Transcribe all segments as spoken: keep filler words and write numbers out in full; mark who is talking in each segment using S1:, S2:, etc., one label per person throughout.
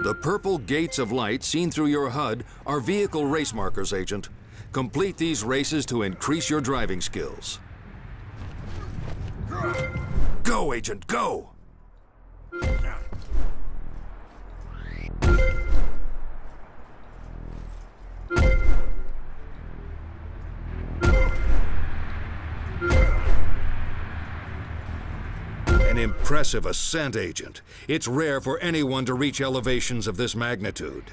S1: The purple gates of light seen through your H U D are vehicle race markers, Agent. Complete these races to increase your driving skills. Go, Agent, go! An impressive ascent, Agent. It's rare for anyone to reach elevations of this magnitude.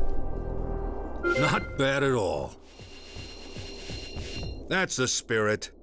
S1: Not bad at all. That's the spirit.